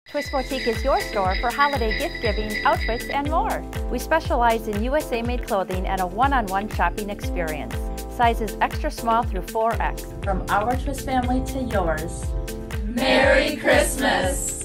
Twist Boutique is your store for holiday gift giving, outfits, and more. We specialize in USA-made clothing and a one-on-one shopping experience. Sizes extra small through 4X. From our Twist family to yours, Merry Christmas!